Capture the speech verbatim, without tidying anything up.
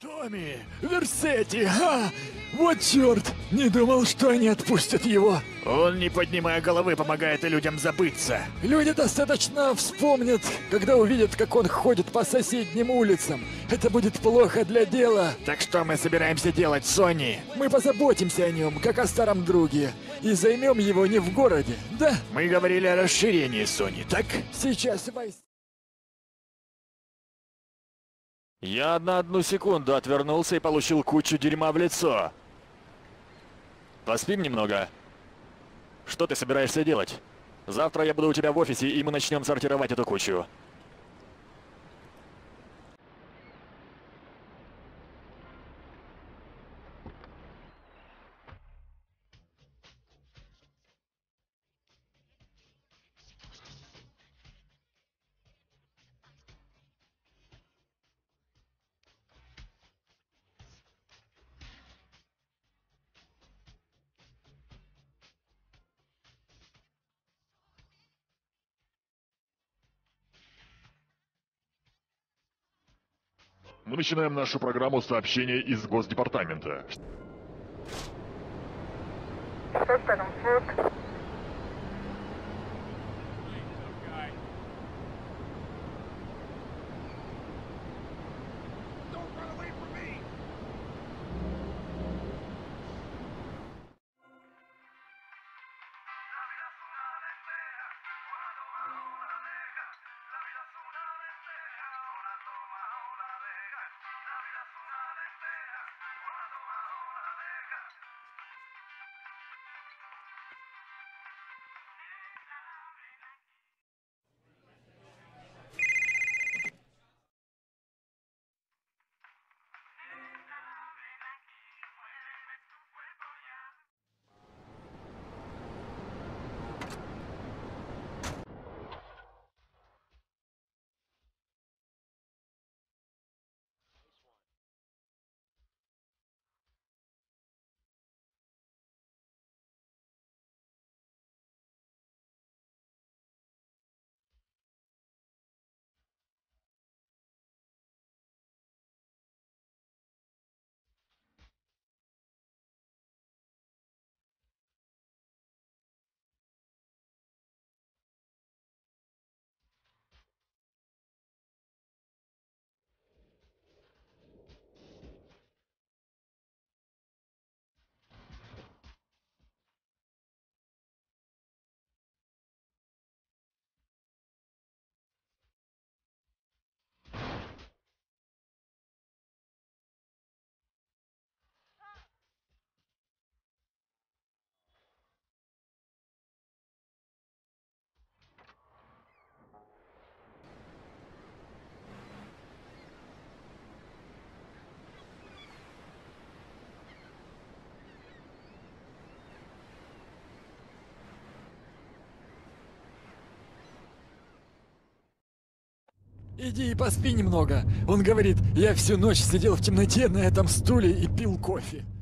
Томми! Версетти! Ха! Вот черт! Не думал, что они отпустят его. Он, не поднимая головы, помогает людям забыться. Люди достаточно вспомнят, когда увидят, как он ходит по соседним улицам. Это будет плохо для дела. Так что мы собираемся делать, Сони? Мы позаботимся о нем, как о старом друге. И займем его не в городе, да? Мы говорили о расширении, Сони, так? Сейчас войс... Я на одну секунду отвернулся и получил кучу дерьма в лицо. Поспим немного. Что ты собираешься делать? Завтра я буду у тебя в офисе, и мы начнем сортировать эту кучу. Мы начинаем нашу программу сообщения из Госдепартамента. Иди и поспи немного. Он говорит, я всю ночь сидел в темноте на этом стуле и пил кофе.